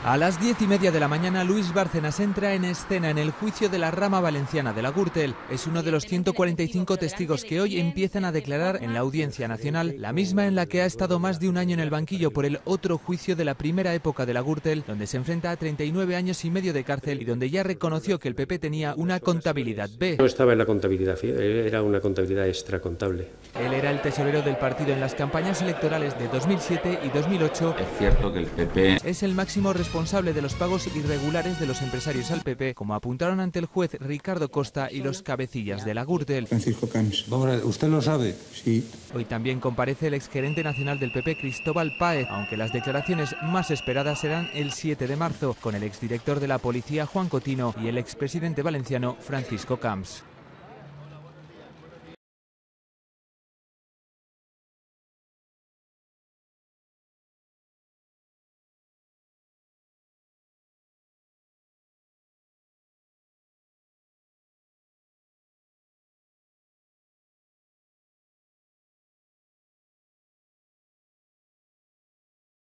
A las 10:30 de la mañana, Luis Bárcenas entra en escena en el juicio de la rama valenciana de la Gürtel. Es uno de los 145 testigos que hoy empiezan a declarar en la Audiencia Nacional, la misma en la que ha estado más de un año en el banquillo por el otro juicio de la primera época de la Gürtel, donde se enfrenta a 39 años y medio de cárcel y donde ya reconoció que el PP tenía una contabilidad B. No estaba en la contabilidad, era una contabilidad extracontable. Él era el tesorero del partido en las campañas electorales de 2007 y 2008. Es cierto que el PP es el máximo responsable de los pagos irregulares de los empresarios al PP, como apuntaron ante el juez Ricardo Costa y los cabecillas de la Gürtel. Francisco Camps. Vamos a ver, ¿usted lo sabe? Sí. Hoy también comparece el exgerente nacional del PP, Cristóbal Páez, aunque las declaraciones más esperadas serán el 7 de marzo, con el exdirector de la policía, Juan Cotino, y el expresidente valenciano, Francisco Camps.